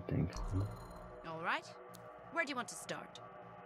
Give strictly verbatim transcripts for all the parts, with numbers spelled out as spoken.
think. All right. Where do you want to start?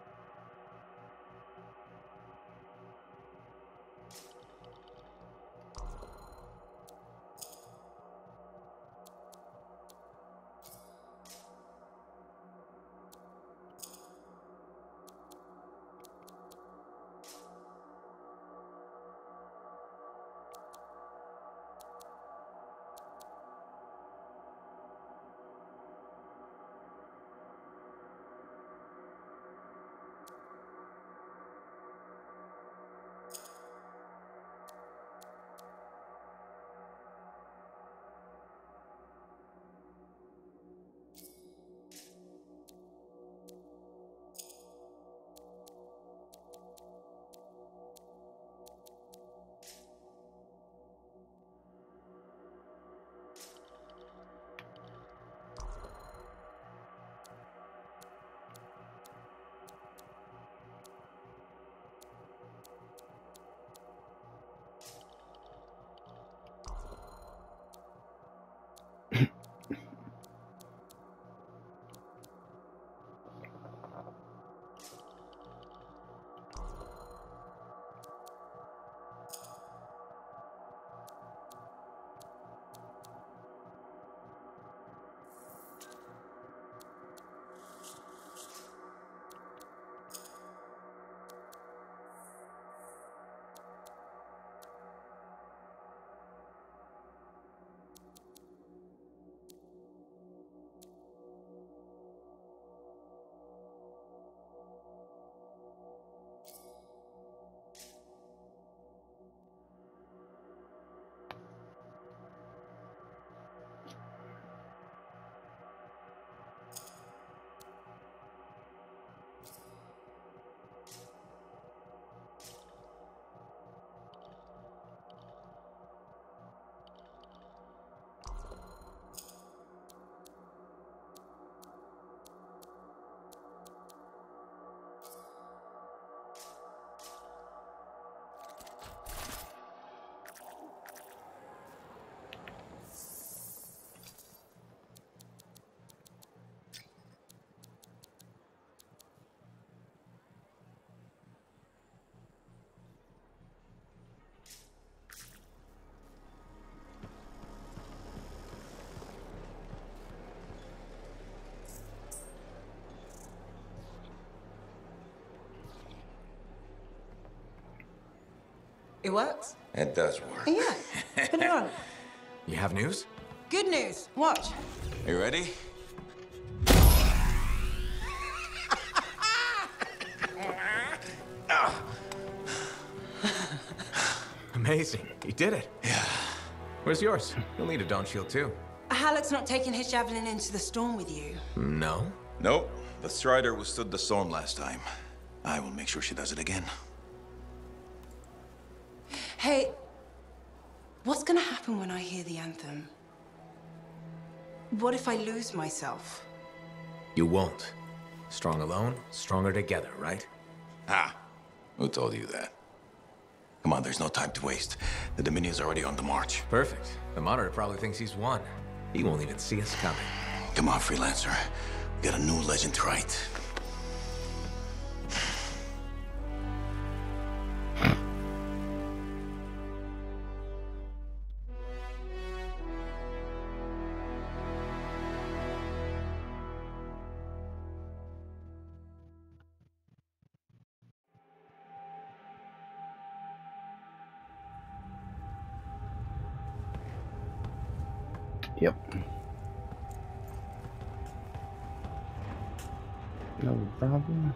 It works? It does work. Yeah, put it on. You have news? Good news. Watch. You ready? Amazing. You did it. Yeah. Where's yours? You'll need a dawn shield too. Halleck's not taking his javelin into the storm with you. No? Nope. The Strider withstood the storm last time. I will make sure she does it again. Hey, what's gonna happen when I hear the anthem? What if I lose myself? You won't. Strong alone, stronger together, right? Ah, who told you that? Come on, there's no time to waste. The Dominion's already on the march. Perfect. The Monitor probably thinks he's won. He won't even see us coming. Come on, Freelancer. We got a new legend to write. Yep. No problem.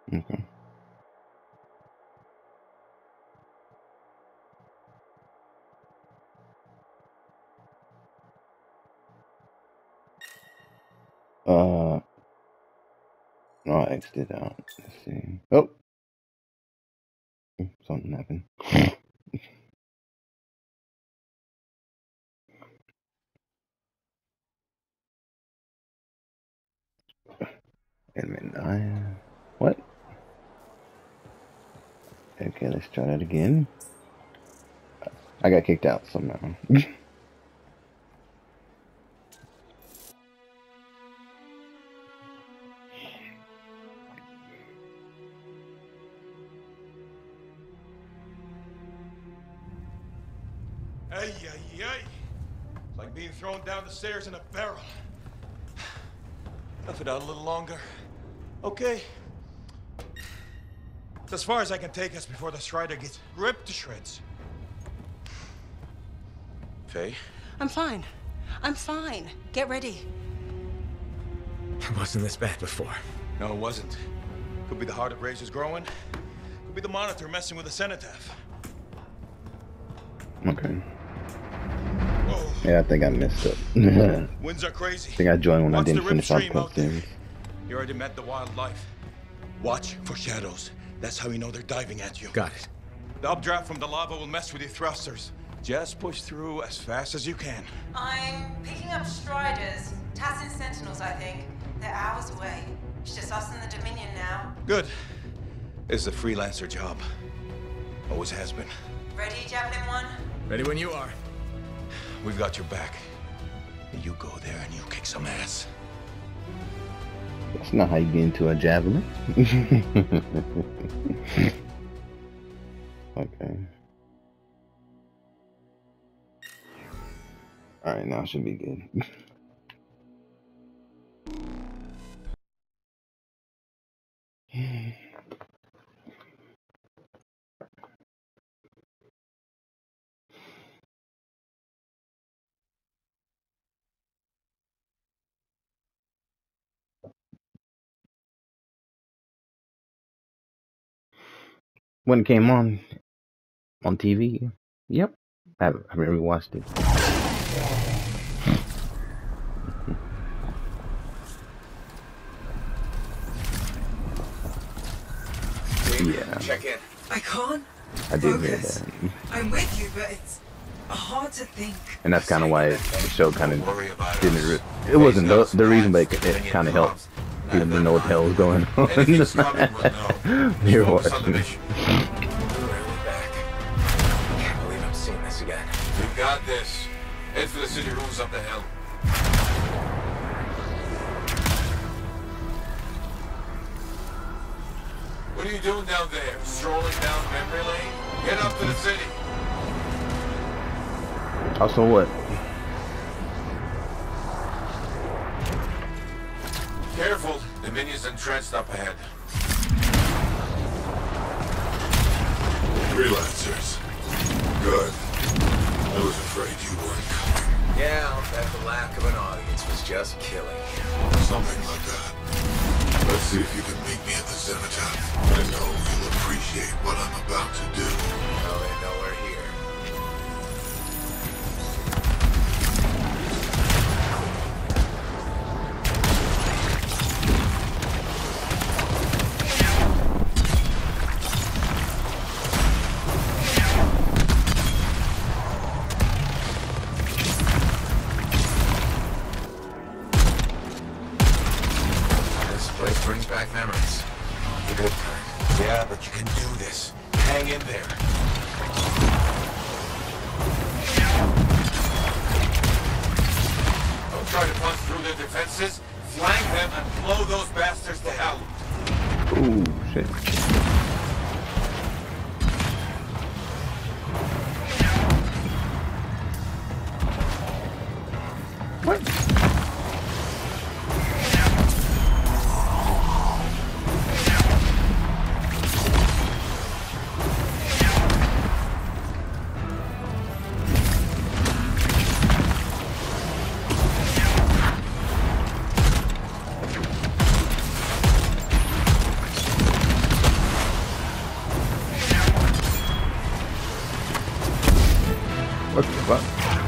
Okay. Uh, no, I exited out. Let's see. Oh, something happened. Wait a minute. I, what? Okay, let's try that again. I got kicked out somehow. Ay, ay, ay. It's like being thrown down the stairs in a barrel. Tough it out a little longer. Okay. It's as far as I can take us before the Strider gets ripped to shreds. Faye? I'm fine. I'm fine. Get ready. It wasn't this bad before. No, it wasn't. Could be the heart of razors growing. Could be the monitor messing with the cenotaph. Okay. Whoa. Yeah, I think I messed up. I Winds are crazy. think I joined when I Watch the didn't rip finish off stream out there. cutscenes. You already met the wildlife. Watch for shadows. That's how you know they're diving at you. Got it. The updraft from the lava will mess with your thrusters. Just push through as fast as you can. I'm picking up Striders. Tassin Sentinels, I think. They're hours away. It's just us and the Dominion now. Good. It's a freelancer job. Always has been. Ready, Javelin One? Ready when you are. We've got your back. You go there and you kick some ass. That's not how you get into a javelin. Okay. Alright, now should be good. When it came on on T V, yep, I haven't, I haven't rewatched it. Yeah, Check in. I can't I did hear focus. that, I'm with you, but it's hard to think. and that's kind of why it, the show kind of didn't. Re it wasn't the, the reason, but it, it kind of helped people to know what the hell was going on. You're watching. Back. Can't believe I'm seeing this again. You got this. Head for the city rooms up the hill. What are you doing down there? Strolling down memory lane? Get up to the city. Also, what? Careful. The minions entrenched up ahead. Freelancers. Good. I was afraid you weren't coming. Yeah, I'll bet the lack of an audience was just killing you. Something like that. Let's see if you can meet me at the cenotaph. I know you'll appreciate what I'm about to do. Oh, they know we're here. Brings back memories. Good. Yeah, but you can do this. Hang in there. Don't try to punch through their defenses. Flank them and blow those bastards to hell. Ooh, shit. What? What the fuck?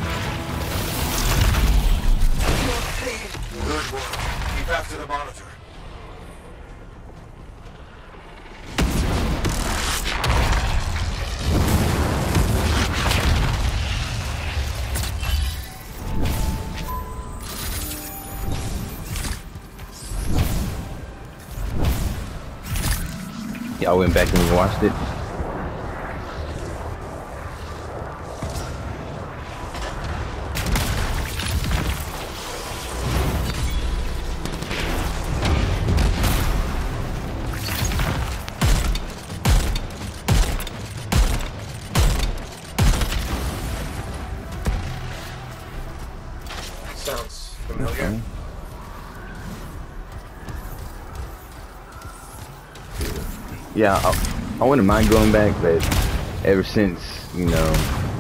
Good work. Keep after the monitor. Y'all went back and watched it. Sounds familiar. Okay. Yeah, I, I wouldn't mind going back, but ever since, you know,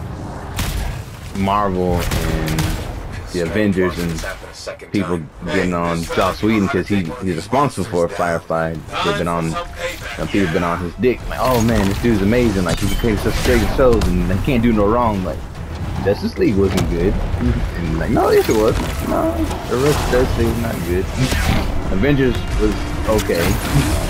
Marvel and the Avengers and people getting on Joss Whedon because he he's responsible for Firefly, they've been on, you know, people have been on his dick. Like, oh man, this dude's amazing. Like, he can create such great shows and they can't do no wrong. Like, Justice League wasn't good. And like, no, yes it was. No, the rest of Justice League was not good. Avengers was okay.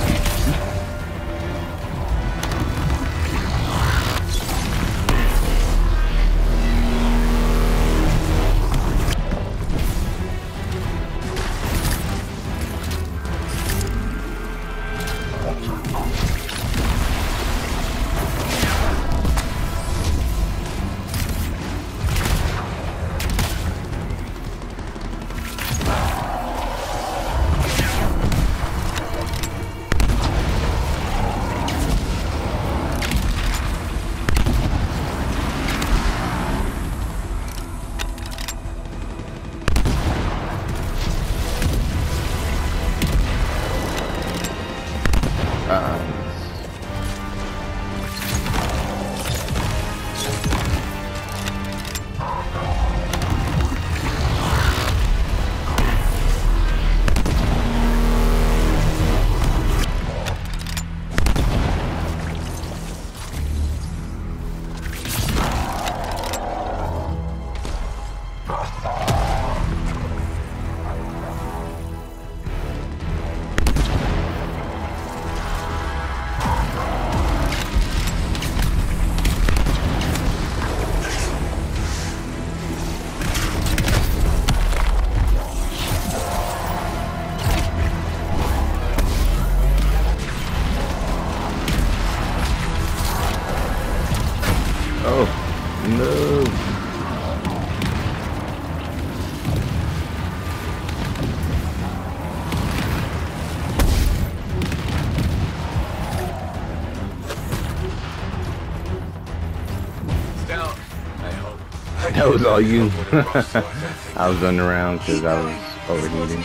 That was all you. I was running around because I was overheating.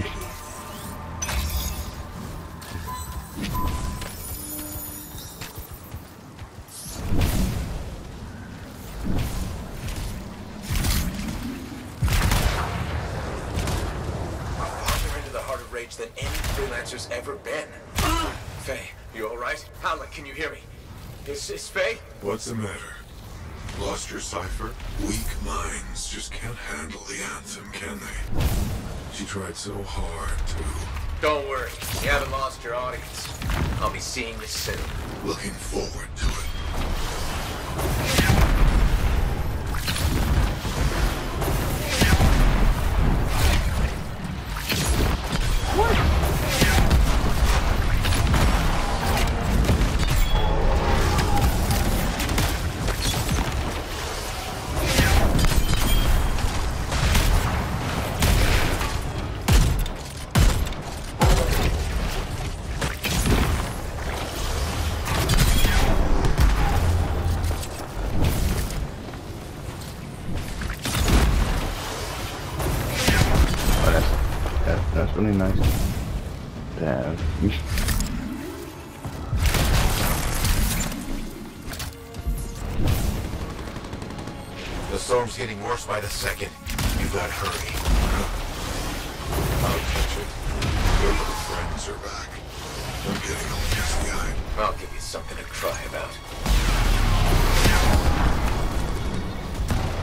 Farther into the heart of rage than any freelancer's ever been. Faye, you all right? Hamlet, can you hear me? Is, is Faye? What's the matter? Lost your cipher? Weak minds just can't handle the anthem, can they? She tried so hard to... Don't worry, you haven't lost your audience. I'll be seeing you soon. Looking forward to it. That's really nice to have. The storm's getting worse by the second. You gotta hurry. I'll catch it. Your little friends are back. I'm getting all misty-eyed. I'll give you something to cry about.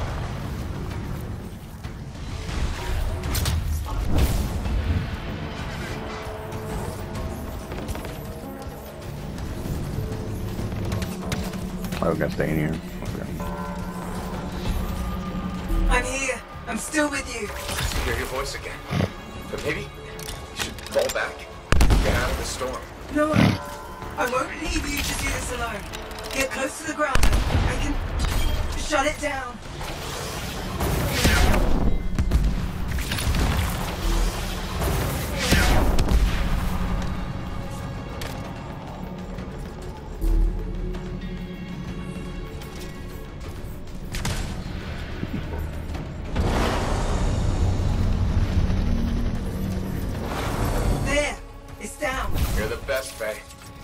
Oh, we gotta stay in here. Okay. I'm here. I'm still with you. I hear your voice again. But maybe you should fall back. Get out of the storm. No, I won't leave you to do this alone. Get close to the ground. I can shut it down. There, it's down. You're the best, Faye.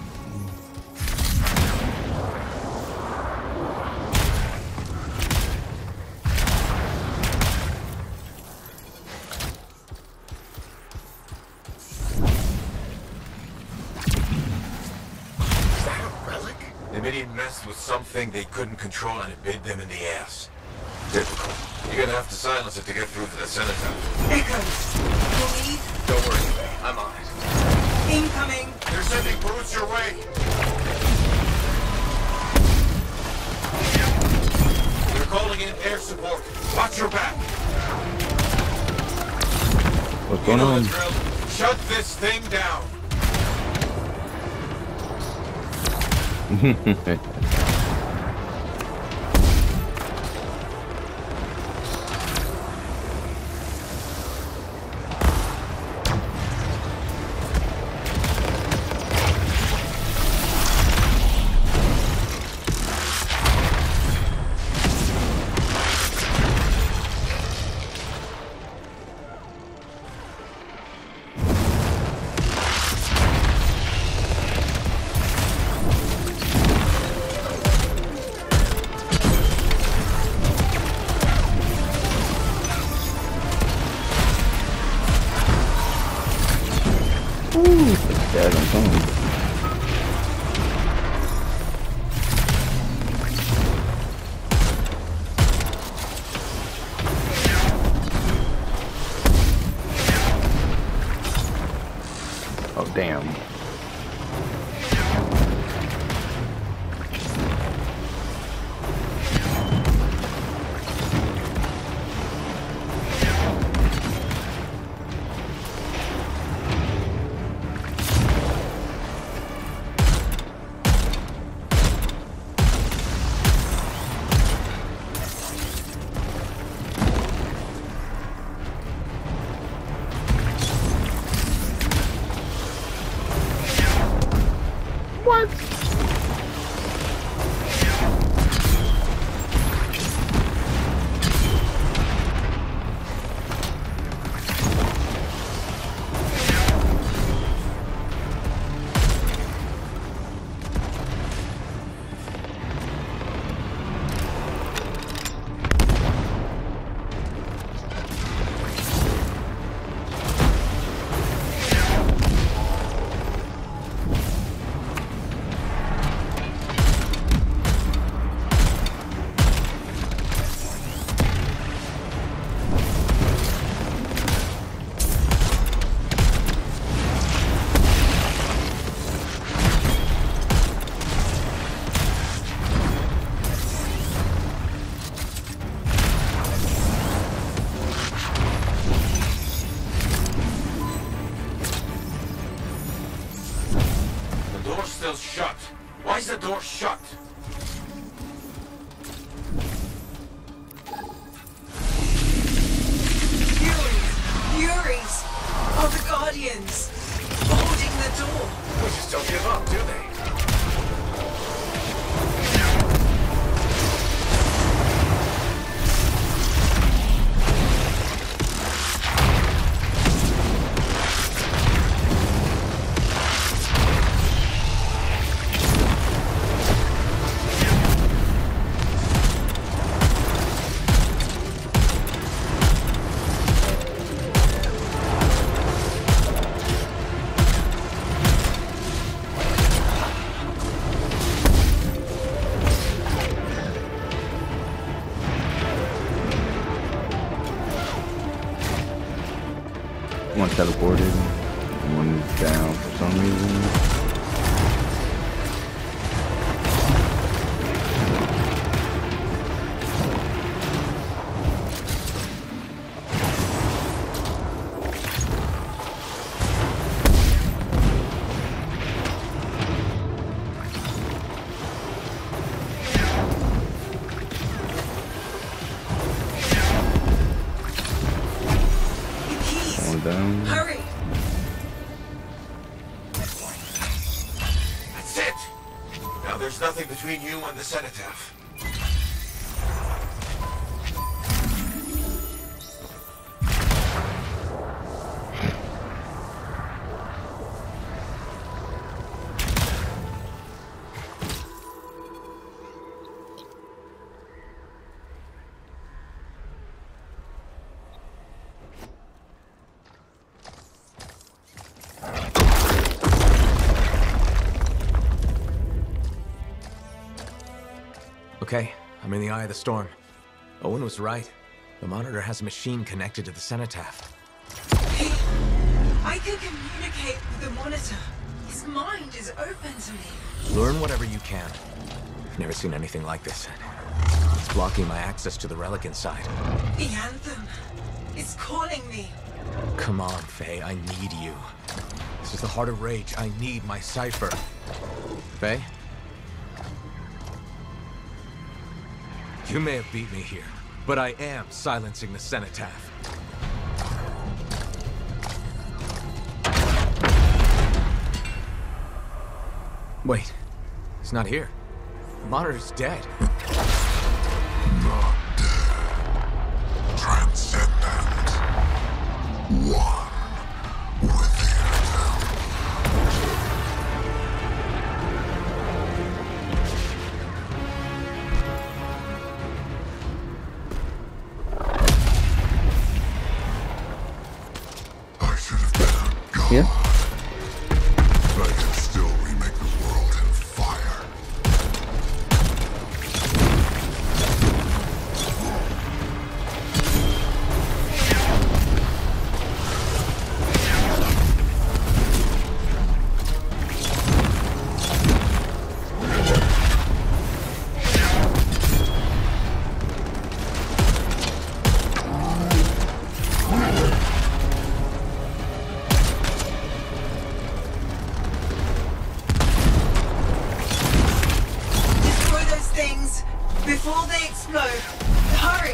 Is that a relic? The Midian messed with something they couldn't control and it bit them in the ass. Difficult. You're gonna have to silence it to get through to the Cenotaph. Echoes. You'll need Don't worry, Faye. I'm on it. incoming. They're sending brutes your way! They're calling in air support. Watch your back! What's You going know on? the drill. Shut this thing down! Dead, I'm telling you. Oh, damn. What? The door's still shut. Why is the door shut? Furies. Furies. Are the Guardians. Holding the door. They just don't give up, do they? One teleported, one down for some reason. Hurry! That's it! Now there's nothing between you and the cenotaph. Okay, I'm in the eye of the storm. Owen was right. The monitor has a machine connected to the cenotaph. Hey, I can communicate with the monitor. His mind is open to me. Learn whatever you can. I've never seen anything like this. It's blocking my access to the relic inside. The anthem is calling me. Come on, Faye, I need you. This is the Heart of Rage. I need my cipher. Faye? You may have beat me here, but I am silencing the cenotaph. Wait, he's not here. The monitor's dead. Not dead. Transcendent. One with the anthem. I should have been a god. Yeah. But I can still remake the world in fire. Destroy those things before they explode. Hurry!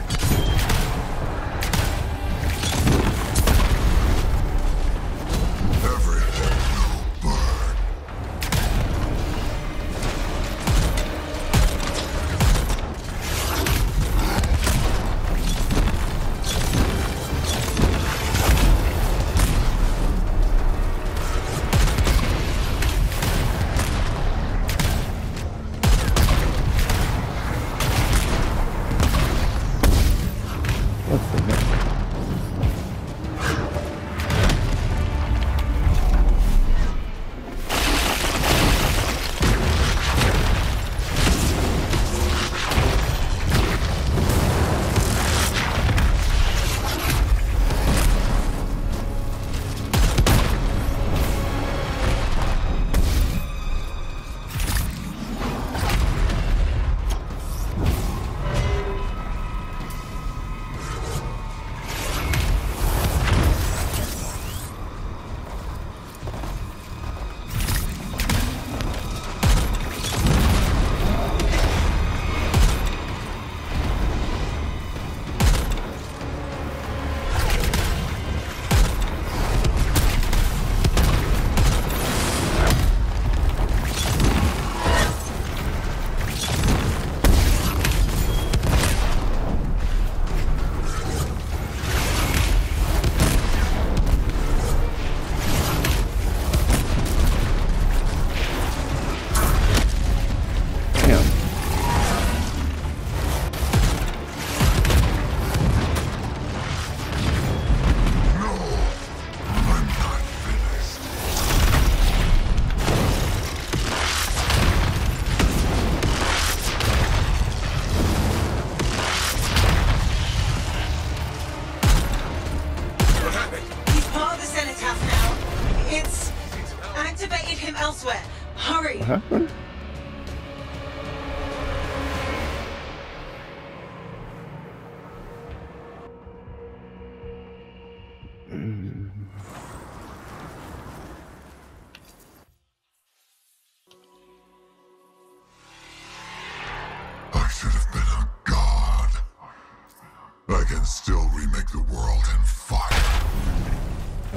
Everything will burn.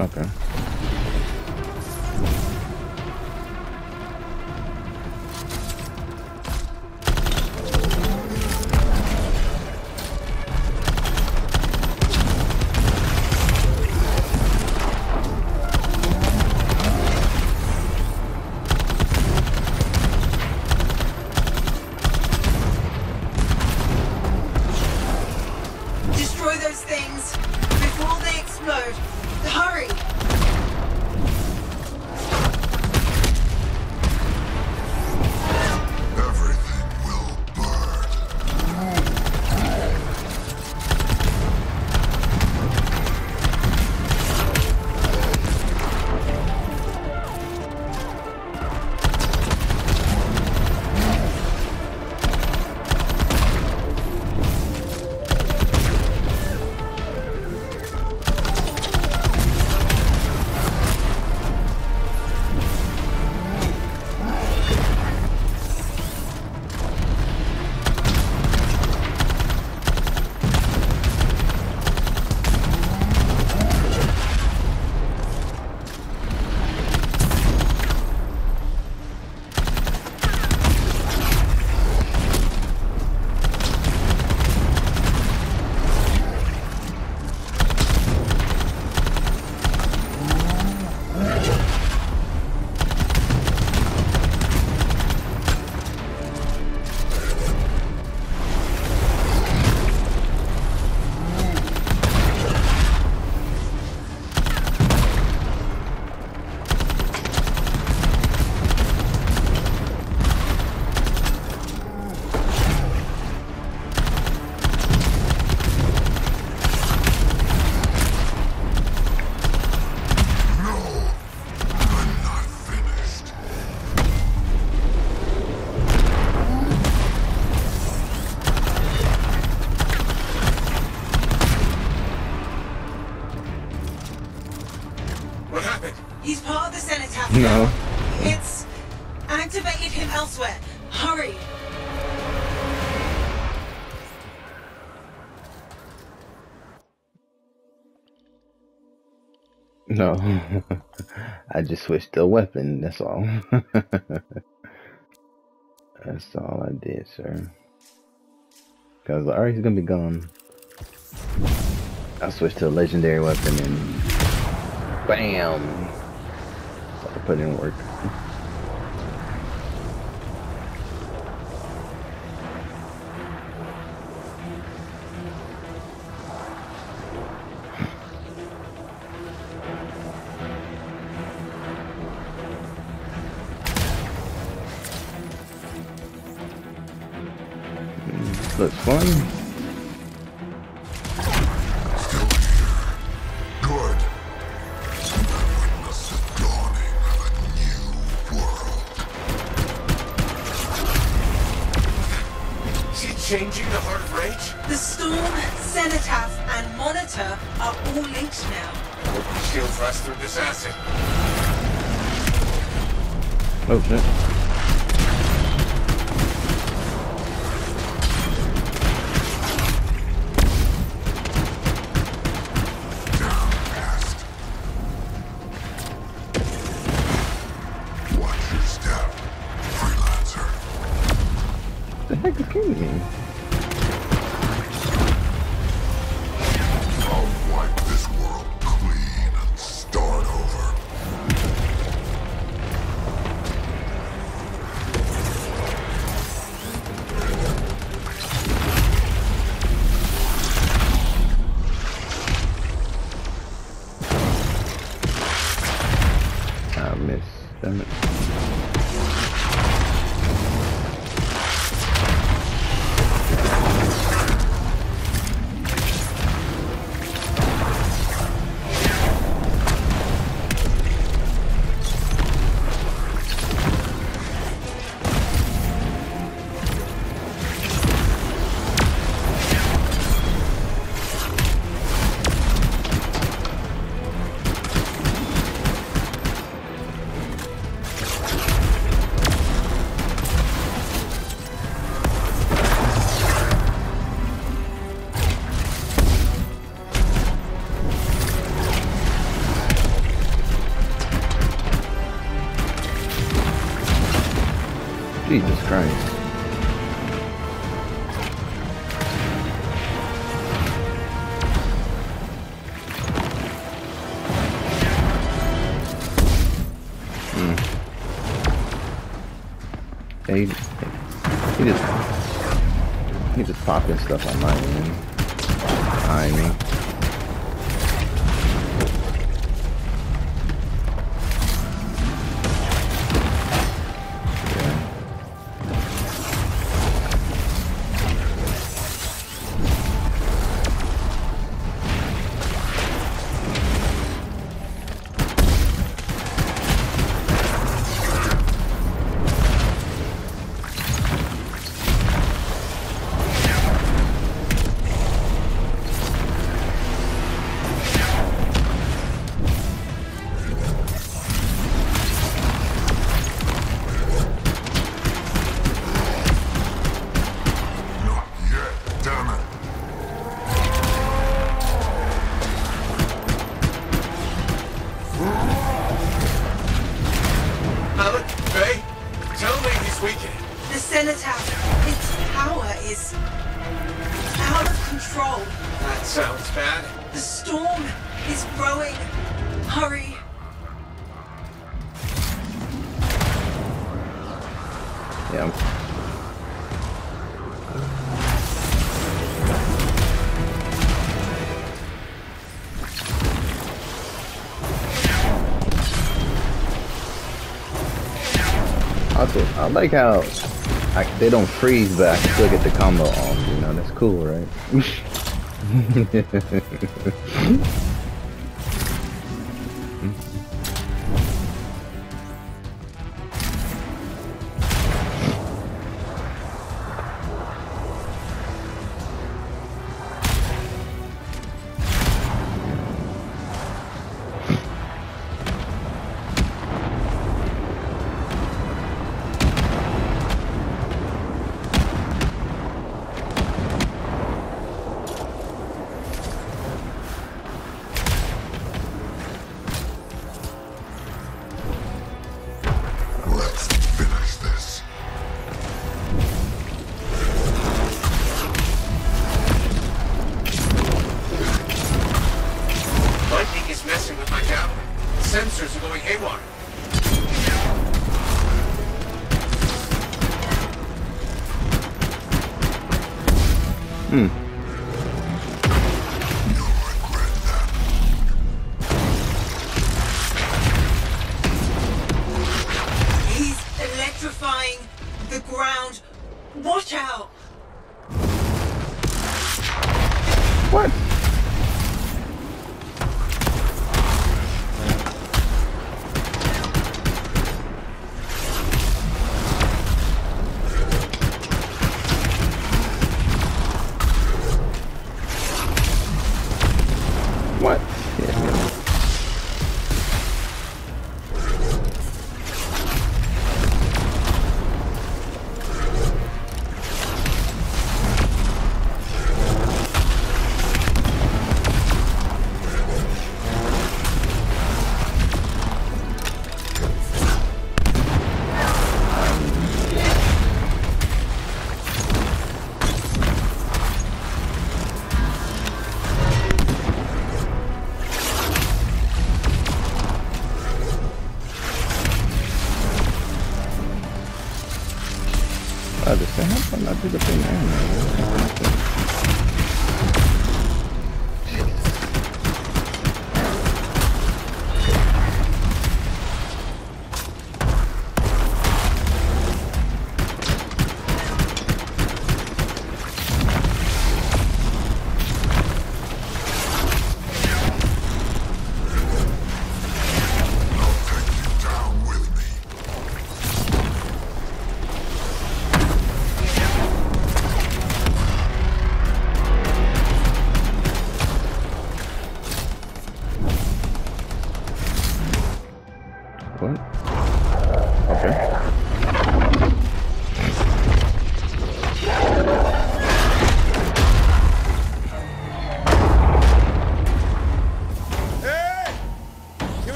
Okay. Destroy those things before they explode. Hurry! Everything will burn. What happened? He's part of the Cenotaph No. now. It's activated him elsewhere. Hurry! No. I just switched to a weapon, that's all. That's all I did, sir. Cause alright, he's gonna be gone. I switched to a legendary weapon and bam! So I put in work. Looks fun. Still here. Good. I witness the dawning of a new world. Is he changing the Heart of Rage? The Storm, Cenotaph, and Monitor are all linked now. Shield thrust through this acid. Oh shit. Watch your step, freelancer. What the heck is killing me? I'll wipe this world clean and start over. I missed. Damn it. Christ. Hmm. Yeah, he, he just he just popping stuff on my end. Behind me. Also, I like how I, they don't freeze, but I can still get the combo off. You know, that's cool, right?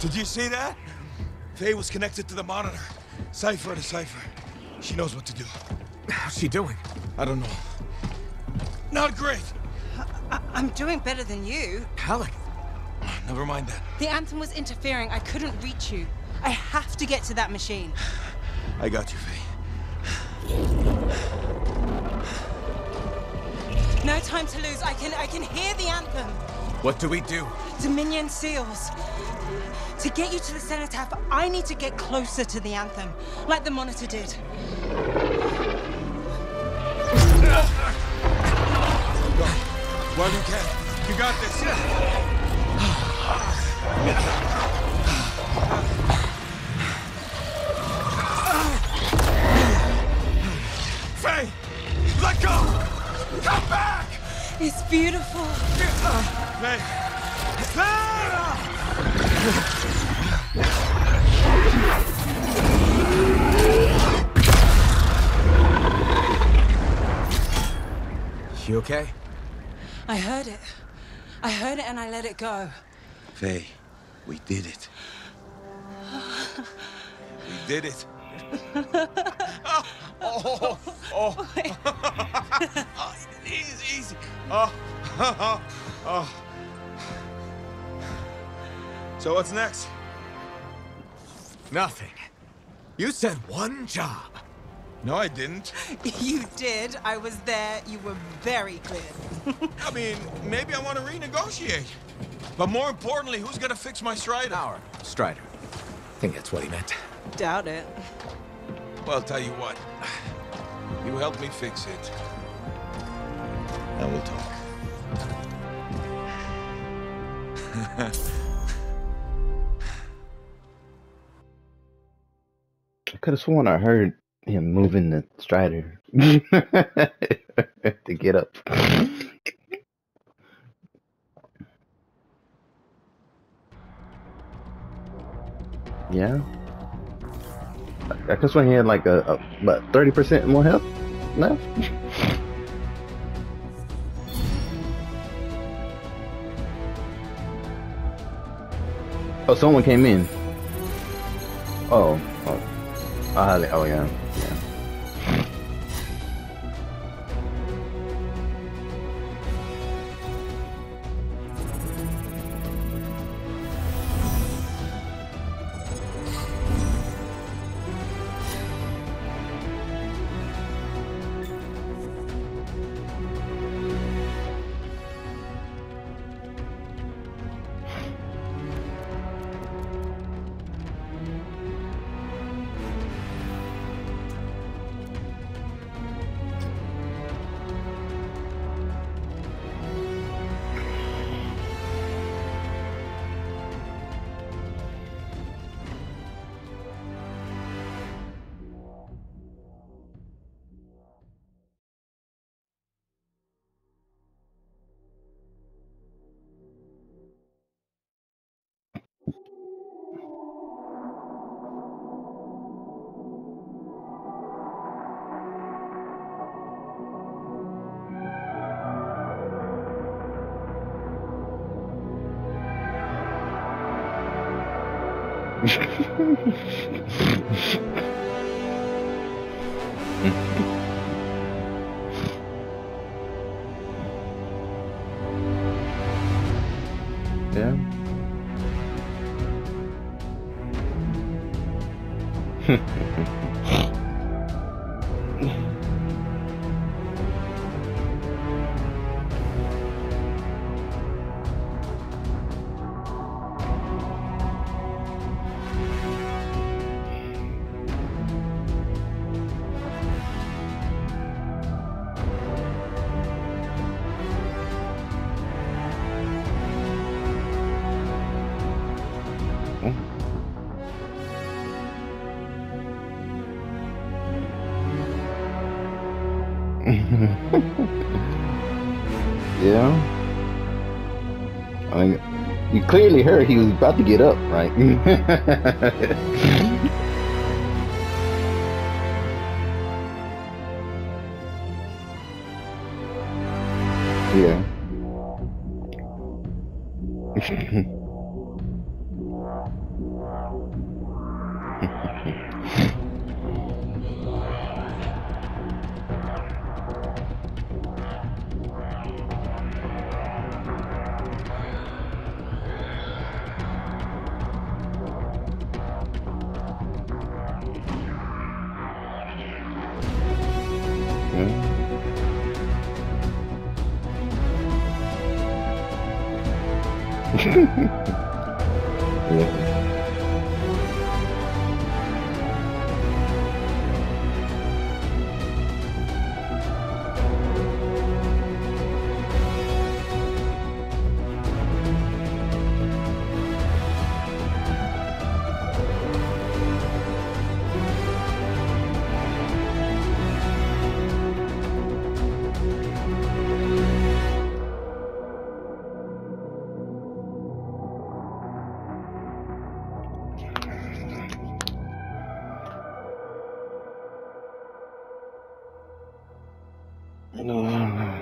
Did you see that? Faye was connected to the monitor. Cipher to cipher. She knows what to do. How's she doing? I don't know. Not great. I I'm doing better than you. Halleck. Never mind that. The anthem was interfering. I couldn't reach you. I have to get to that machine. I got you, Faye. No time to lose. I can I can hear the anthem. What do we do? Dominion seals. To get you to the cenotaph, I need to get closer to the anthem, like the monitor did. Go. Well, you can. You got this. Faye! Let go! Come back! It's beautiful. Faye! Faye! You okay? I heard it. I heard it and I let it go. Faye, we did it. We did it. oh, oh, oh. oh. Easy, easy. Oh, oh, oh. So what's next? Nothing. You said one job. No, I didn't. You did. I was there. You were very clear. I mean, maybe I want to renegotiate. But more importantly, who's gonna fix my Strider? Our Strider. I think that's what he meant. Doubt it. Well, tell you what. You help me fix it. And we'll talk. I could have sworn I heard him moving the Strider to get up. Yeah. I could have sworn he had like a, a what, thirty percent more health left. Oh, someone came in. Oh, oh, oh, oh yeah, yeah. Yeah. Yeah. I mean, you clearly heard he was about to get up, right? Yeah. Yeah. No.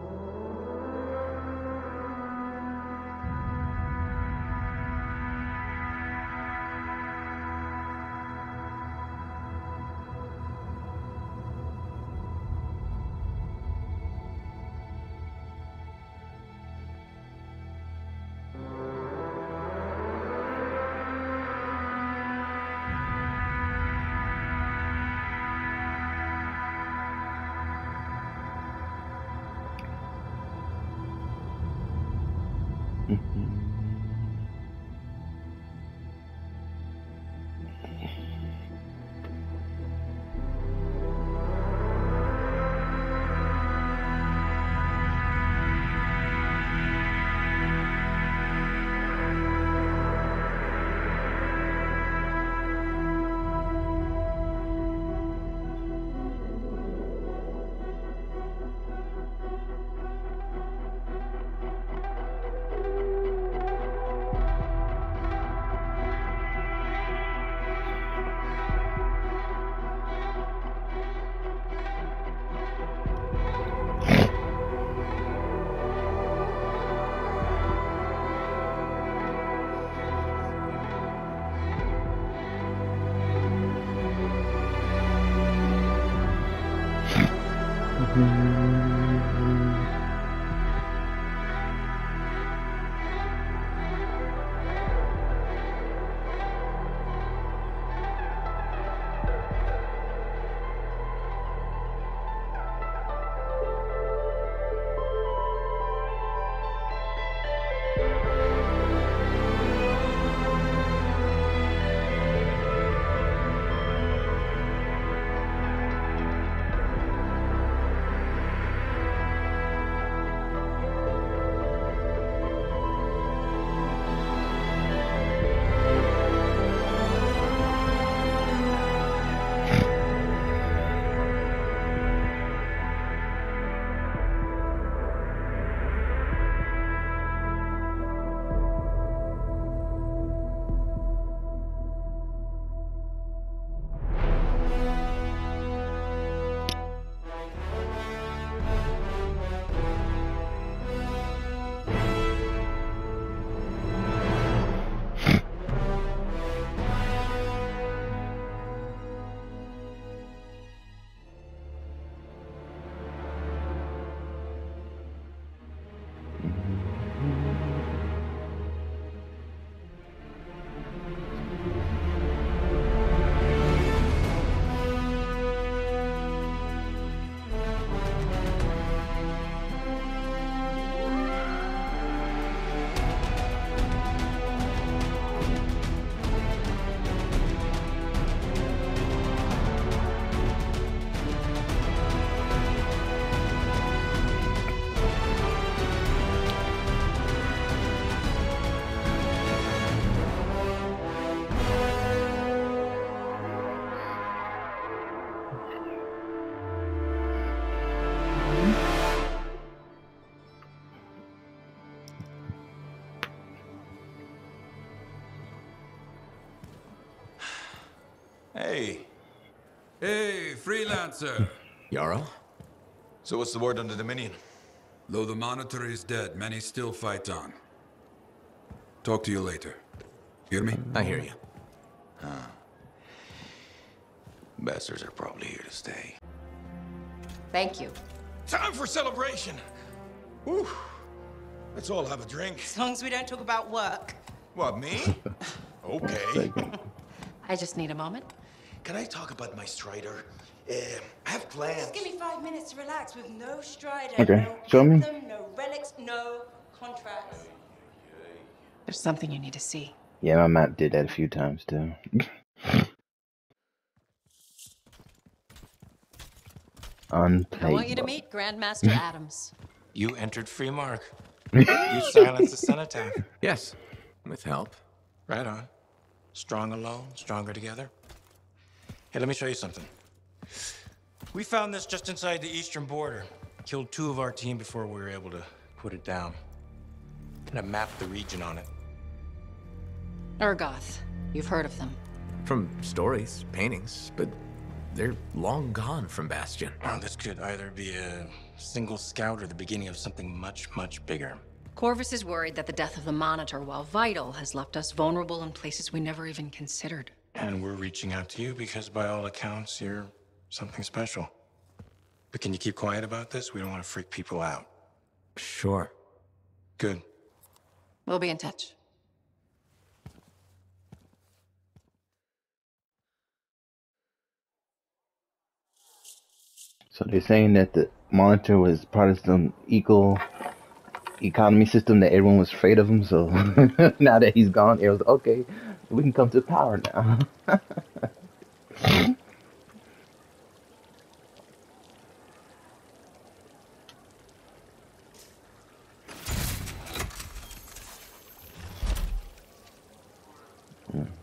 Hey. Hey, Freelancer. Yarrow? So what's the word on the Dominion? Though the Monitor is dead, many still fight on. Talk to you later. Hear me? I hear you. Huh. Bastards are probably here to stay. Thank you. Time for celebration. Whew. Let's all have a drink. As long as we don't talk about work. What, me? Okay. I just need a moment. Can I talk about my Strider? Uh, I have plans. Just give me five minutes to relax with no Strider, Okay, no show me. anthem, no relics, no contracts. There's something you need to see. Yeah, my map did that a few times too. Unplayable. I want you to meet Grandmaster Adams. You entered free mark. You silenced the cenotaph. Yes, with help. Right on. Strong alone, stronger together. Hey, let me show you something. We found this just inside the eastern border. Killed two of our team before we were able to put it down. And I mapped the region on it. Urgoth. You've heard of them. From stories, paintings, but they're long gone from Bastion. Oh, this could either be a single scout or the beginning of something much, much bigger. Corvus is worried that the death of the Monitor, while vital, has left us vulnerable in places we never even considered. And we're reaching out to you because by all accounts, you're something special. But can you keep quiet about this? We don't want to freak people out. Sure. Good. We'll be in touch. So they're saying that the Monitor was part of some eco economy system that everyone was afraid of him. So now that he's gone, it was okay. We can come to power now. Hmm.